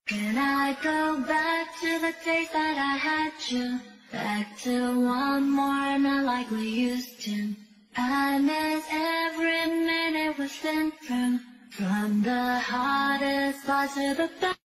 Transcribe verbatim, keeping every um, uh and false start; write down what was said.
Can I go back to the days that I had you? Back to one more night like we used to. I miss every minute we spent through. From the hardest part to the best.